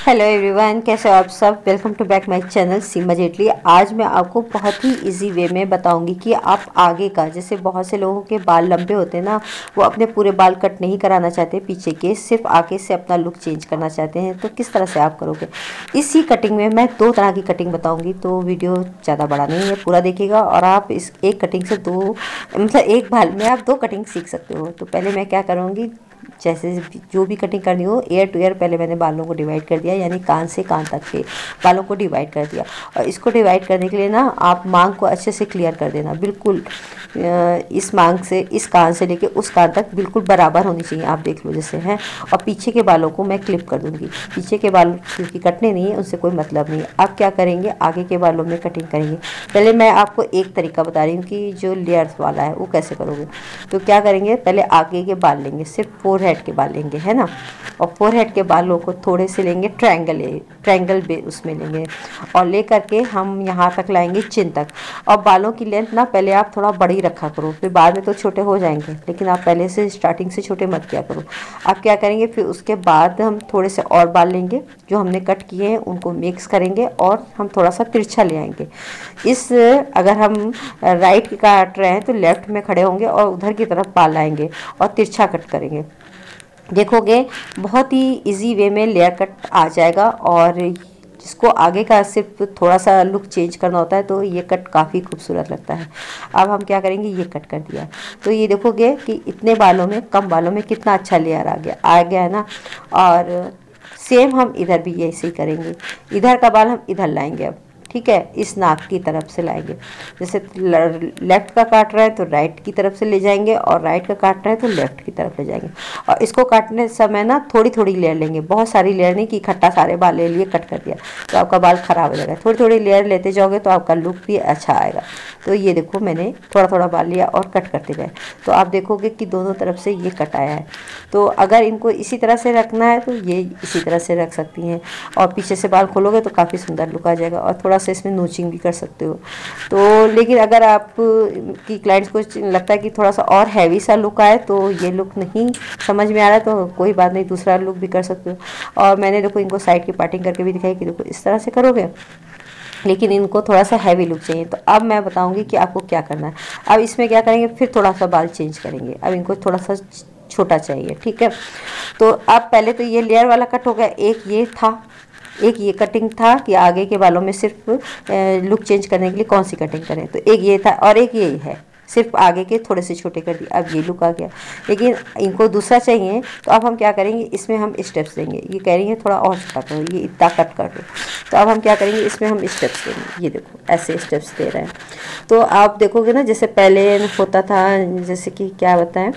Hello everyone, कैसे हो आप सब। Welcome to back my channel Seema Jaitley. आज मैं आपको बहुत ही इजी वे में बताऊंगी कि आप आगे का, जैसे बहुत से लोगों के बाल लंबे होते हैं ना, वो अपने पूरे बाल कट नहीं कराना चाहते पीछे के, सिर्फ आगे से अपना लुक चेंज करना चाहते हैं, तो किस तरह से आप करोगे। इसी कटिंग में मैं दो तरह की कटिंग बताऊँगी, तो वीडियो ज़्यादा बड़ा नहीं है, पूरा देखिएगा और आप इस एक कटिंग से एक बाल में आप दो कटिंग सीख सकते हो। तो पहले मैं क्या करूँगी, जैसे जो भी कटिंग करनी हो एयर टू एयर पहले मैंने बालों को डिवाइड कर दिया, यानी कान से कान तक के बालों को डिवाइड कर दिया। और इसको डिवाइड करने के लिए ना आप मांग को अच्छे से क्लियर कर देना, बिल्कुल इस मांग से, इस कान से लेके उस कान तक बिल्कुल बराबर होनी चाहिए, आप देख लो जैसे हैं। और पीछे के बालों को मैं क्लिप कर दूंगी, पीछे के बाल क्योंकि कटने नहीं है, उनसे कोई मतलब नहीं है। आप क्या करेंगे, आगे के बालों में कटिंग करेंगे। पहले मैं आपको एक तरीका बता रही हूँ कि जो लेयर्स वाला है वो कैसे करोगे। तो क्या करेंगे, पहले आगे के बाल लेंगे, सिर्फ फोरहेड के बाल लेंगे, है ना। और फोरहेड के बालों को थोड़े से लेंगे, ट्रायंगल उसमें लेंगे और ले करके हम यहाँ तक लाएंगे चिन तक। और बालों की लेंथ ना पहले आप थोड़ा बड़ी रखा करो, फिर बाद में तो छोटे हो जाएंगे, लेकिन आप पहले से स्टार्टिंग से छोटे मत किया करो। आप क्या करेंगे, फिर उसके बाद हम थोड़े से और बाल लेंगे जो हमने कट किए हैं, उनको मिक्स करेंगे और हम थोड़ा सा तिरछा ले आएंगे। अगर हम राइट काट रहे हैं तो लेफ्ट में खड़े होंगे और उधर की तरफ बाल लाएंगे और तिरछा कट करेंगे। देखोगे बहुत ही इजी वे में लेयर कट आ जाएगा। और जिसको आगे का सिर्फ थोड़ा सा लुक चेंज करना होता है तो ये कट काफ़ी खूबसूरत लगता है। अब हम क्या करेंगे, ये कट कर दिया तो ये देखोगे कि इतने बालों में, कम बालों में कितना अच्छा लेयर आ गया है ना। और सेम हम इधर भी ऐसे ही करेंगे, इधर का बाल हम इधर लाएंगे अब, ठीक है, इस नाक की तरफ से लाएंगे। जैसे लेफ्ट का काट रहा है तो राइट की तरफ से ले जाएंगे और राइट का काट रहा है तो लेफ्ट की तरफ ले जाएंगे। और इसको काटने समय ना थोड़ी थोड़ी लेयर लेंगे, बहुत सारी लेयर नहीं कि इकट्ठा सारे बाल ले लिए कट कर दिया तो आपका बाल ख़राब हो जाएगा। थोड़ी थोड़ी लेयर लेते जाओगे तो आपका लुक भी अच्छा आएगा। तो ये देखो मैंने थोड़ा थोड़ा बाल लिया और कट करते गए, तो आप देखोगे कि दोनों तरफ से ये कट आया है। तो अगर इनको इसी तरह से रखना है तो ये इसी तरह से रख सकती हैं। और पीछे से बाल खोलोगे तो काफ़ी सुंदर लुक आ जाएगा। और थोड़ा सा इसमें नोचिंग भी कर सकते हो। तो लेकिन अगर आप की क्लाइंट्स को लगता है कि थोड़ा सा और हैवी सा लुक आए, तो ये लुक नहीं समझ में आ रहा है तो कोई बात नहीं, दूसरा लुक भी कर सकते हो। और मैंने देखो इनको साइड की पार्टिंग करके भी दिखाई कि देखो इस तरह से करोगे, लेकिन इनको थोड़ा सा हैवी लुक चाहिए। तो अब मैं बताऊंगी कि आपको क्या करना है। अब इसमें क्या करेंगे, फिर थोड़ा सा बाल चेंज करेंगे, अब इनको थोड़ा सा छोटा चाहिए, ठीक है। तो अब पहले तो ये लेयर वाला कट हो गया, एक ये था, एक ये कटिंग था कि आगे के बालों में सिर्फ लुक चेंज करने के लिए कौन सी कटिंग करें, तो एक ये था और एक ये है, सिर्फ आगे के थोड़े से छोटे कर दिए, अब ये लुक आ गया। लेकिन इनको दूसरा चाहिए तो अब हम क्या करेंगे, इसमें हम स्टेप्स देंगे। ये कह रही है थोड़ा और छोटा करो, ये इतना कट कर दो, तो अब हम क्या करेंगे, इसमें हम स्टेप्स देंगे। ये देखो ऐसे स्टेप्स दे रहे हैं। तो आप देखोगे ना, जैसे पहले होता था, जैसे कि क्या बताएं,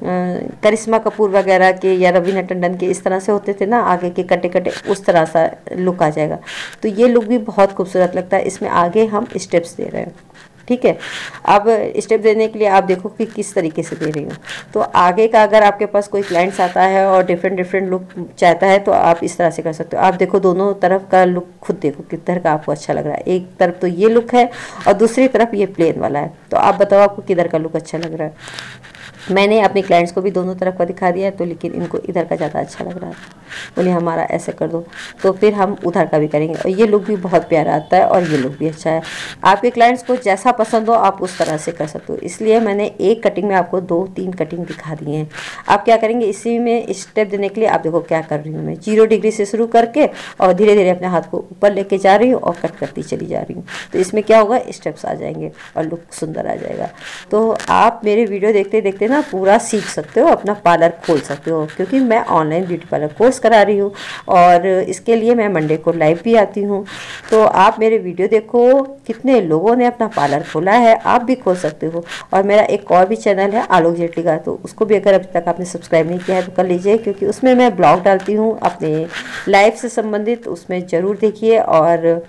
करिश्मा कपूर वगैरह के या रवीना टंडन के इस तरह से होते थे ना, आगे के कटे कटे, उस तरह सा लुक आ जाएगा। तो ये लुक भी बहुत खूबसूरत लगता है। इसमें आगे हम स्टेप्स दे रहे हैं, ठीक है। अब स्टेप देने के लिए आप देखो कि किस तरीके से दे रही हूँ। तो आगे का अगर आपके पास कोई क्लाइंट्स आता है और डिफरेंट लुक चाहता है तो आप इस तरह से कर सकते हो। आप देखो दोनों तरफ का लुक खुद देखो किधर का आपको अच्छा लग रहा है। एक तरफ तो ये लुक है और दूसरी तरफ ये प्लेन वाला है, तो आप बताओ आपको किधर का लुक अच्छा लग रहा है। मैंने अपने क्लाइंट्स को भी दोनों तरफ का दिखा दिया है, तो लेकिन इनको इधर का ज़्यादा अच्छा लग रहा है, बोले हमारा ऐसे कर दो, तो फिर हम उधर का भी करेंगे। और ये लुक भी बहुत प्यारा आता है और ये लुक भी अच्छा है। आपके क्लाइंट्स को जैसा पसंद हो आप उस तरह से कर सकते हो। इसलिए मैंने एक कटिंग में आपको 2-3 कटिंग दिखा दी हैं। आप क्या करेंगे, इसी में स्टेप देने के लिए आप देखो क्या कर रही हूँ मैं, 0 डिग्री से शुरू करके और धीरे धीरे अपने हाथ को ऊपर लेके जा रही हूँ और कट करती चली जा रही हूँ। तो इसमें क्या होगा, स्टेप्स आ जाएंगे और लुक सुंदर आ जाएगा। तो आप मेरे वीडियो देखते देखते ना पूरा सीख सकते हो, अपना पार्लर खोल सकते हो, क्योंकि मैं ऑनलाइन ब्यूटी पार्लर कोर्स करा रही हूँ और इसके लिए मैं मंडे को लाइव भी आती हूँ। तो आप मेरे वीडियो देखो, कितने लोगों ने अपना पार्लर खोला है, आप भी खोल सकते हो। और मेरा एक और भी चैनल है आलोक जेटली का, तो उसको भी अगर अभी तक आपने सब्सक्राइब नहीं किया है तो कर लीजिए, क्योंकि उसमें मैं ब्लॉग डालती हूँ अपने लाइफ से संबंधित, उसमें ज़रूर देखिए। और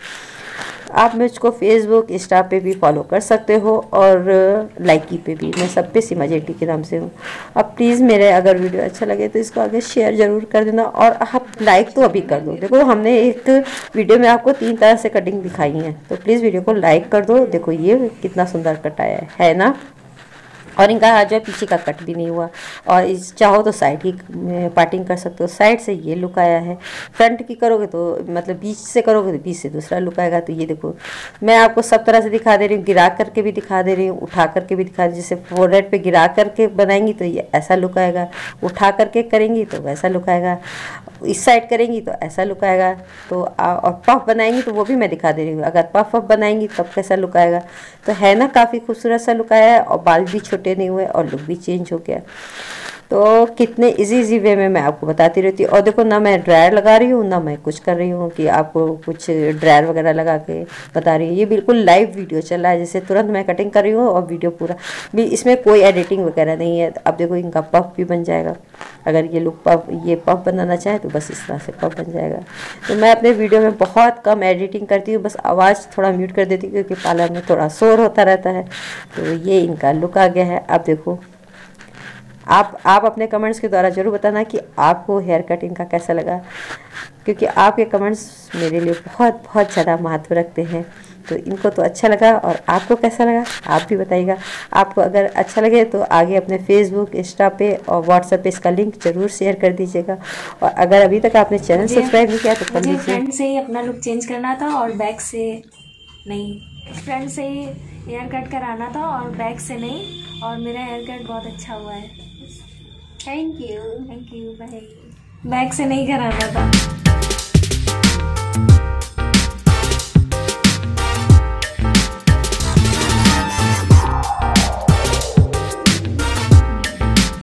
आप मुझको फेसबुक, इंस्टा पे भी फॉलो कर सकते हो और लाइकी पे भी, मैं सब पे सीमा जेटली के नाम से हूँ। अब प्लीज़ मेरे अगर वीडियो अच्छा लगे तो इसको आगे शेयर ज़रूर कर देना और आप लाइक तो अभी कर दो। देखो हमने एक वीडियो में आपको 3 तरह से कटिंग दिखाई है, तो प्लीज़ वीडियो को लाइक कर दो। देखो ये कितना सुंदर कट आया है ना। और इनका जो है पीछे का कट भी नहीं हुआ। और इस चाहो तो साइड ही पार्टिंग कर सकते हो। साइड से ये लुक आया है, फ्रंट की करोगे तो मतलब बीच से करोगे तो बीच से दूसरा लुक आएगा। तो ये देखो मैं आपको सब तरह से दिखा दे रही हूँ, गिरा करके भी दिखा दे रही हूँ, उठा करके भी दिखा रही हूँ। जैसे फोरहेड पे गिरा करके बनाएंगी तो ये ऐसा लुक आएगा, उठा करके करेंगी तो वैसा लुक आएगा, इस साइड करेंगी तो ऐसा लुक आएगा। तो और पफ बनाएंगी तो वो भी मैं दिखा दे रही हूँ, अगर पफ बनाएंगी तब कैसा लुक आएगा। तो है ना काफ़ी खूबसूरत सा लुक आया है, और बाल भी छोटे नहीं हुए और लुक भी चेंज हो गया। तो कितने इजी वे में मैं आपको बताती रहती हूँ। और देखो ना मैं ड्रायर लगा रही हूँ ना मैं कुछ कर रही हूँ कि आपको कुछ ड्रायर वगैरह लगा के बता रही हूँ। ये बिल्कुल लाइव वीडियो चल रहा है, जैसे तुरंत मैं कटिंग कर रही हूँ और वीडियो पूरा भी, इसमें कोई एडिटिंग वगैरह नहीं है। अब देखो इनका पफ भी बन जाएगा, अगर ये लुक ये पफ बनाना चाहे तो बस इस तरह से पफ बन जाएगा। तो मैं अपने वीडियो में बहुत कम एडिटिंग करती हूँ, बस आवाज़ थोड़ा म्यूट कर देती हूँ क्योंकि पार्लर में थोड़ा शोर होता रहता है। तो ये इनका लुक आ गया है। अब देखो आप अपने कमेंट्स के द्वारा ज़रूर बताना कि आपको हेयर कट इनका कैसा लगा, क्योंकि आपके कमेंट्स मेरे लिए बहुत बहुत ज़्यादा महत्व रखते हैं। तो इनको तो अच्छा लगा, और आपको कैसा लगा आप भी बताइएगा। आपको अगर अच्छा लगे तो आगे अपने फेसबुक, इंस्टा पे और व्हाट्सएप पे इसका लिंक ज़रूर शेयर कर दीजिएगा। और अगर अभी तक आपने चैनल सब्सक्राइब नहीं किया तो कर लीजिए। फ्रंट से ही अपना लुक चेंज करना था और बैक से नहीं, फ्रंट से ही हेयर कट कराना था और बैक से नहीं, और मेरा हेयर कट बहुत अच्छा हुआ है। Thank you bye. बैक से नहीं कराना था।